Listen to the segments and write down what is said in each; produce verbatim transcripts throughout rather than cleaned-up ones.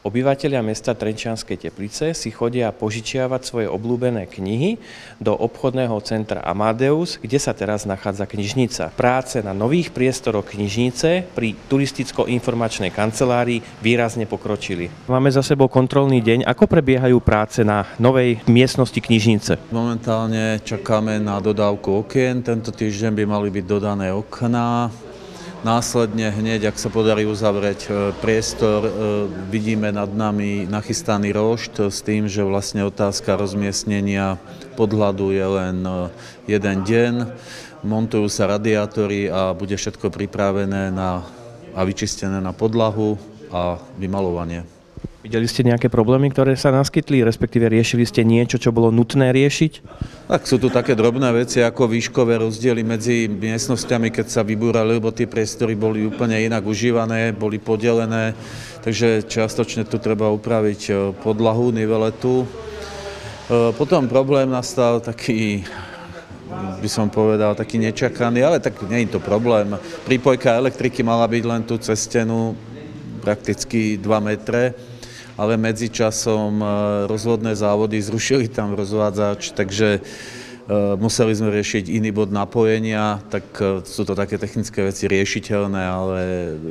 Obyvatelia mesta Trenčianskej Teplice si chodia požičiavať svoje obľúbené knihy do obchodného centra Amadeus, kde sa teraz nachádza knižnica. Práce na nových priestoroch knižnice pri turisticko-informačnej kancelárii výrazne pokročili. Máme za sebou kontrolný deň. Ako prebiehajú práce na novej miestnosti knižnice? Momentálne čakáme na dodávku okien. Tento týždeň by mali byť dodané okná. Následne hneď, ak sa podarí uzavrieť priestor, vidíme nad nami nachystaný rošt s tým, že vlastne otázka rozmiestnenia podhľadu je len jeden deň. Montujú sa radiátory a bude všetko pripravené na, a vyčistené na podlahu a vymalovanie. Videli ste nejaké problémy, ktoré sa naskytli, respektíve riešili ste niečo, čo bolo nutné riešiť? Tak sú tu také drobné veci ako výškové rozdiely medzi miestnosťami, keď sa vybúrali, lebo tie priestory boli úplne inak užívané, boli podelené, takže čiastočne tu treba upraviť podlahu, niveletu. Potom problém nastal taký, by som povedal, taký nečakaný, ale tak nie je to problém. Prípojka elektriky mala byť len tu cez stenu, prakticky dva metre, ale medzičasom rozvodné závody zrušili tam rozvádzač, takže museli sme riešiť iný bod napojenia, tak sú to také technické veci riešiteľné, ale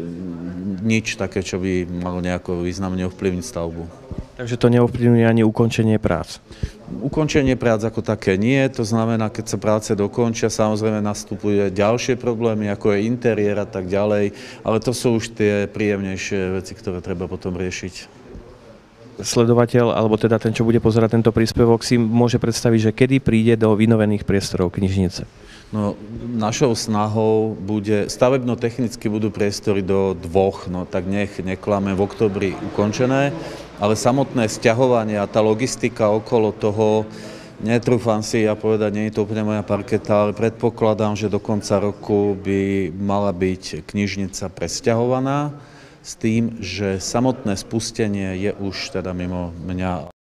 nič také, čo by malo nejako významne ovplyvniť stavbu. Takže to neovplyvňuje ani ukončenie prác? Ukončenie prác ako také nie, to znamená, keď sa práce dokončia, samozrejme nastupuje ďalšie problémy, ako je interiér a tak ďalej, ale to sú už tie príjemnejšie veci, ktoré treba potom riešiť. Sledovateľ, alebo teda ten, čo bude pozerať tento príspevok, si môže predstaviť, že kedy príde do vynovených priestorov knižnice? No, našou snahou bude, stavebno-technicky budú priestory do dvoch, no tak nech neklamem, v októbri ukončené, ale samotné sťahovanie a tá logistika okolo toho, netrúfam si ja povedať, nie je to úplne moja parketa, ale predpokladám, že do konca roku by mala byť knižnica presťahovaná, s tým, že samotné spustenie je už teda mimo mňa.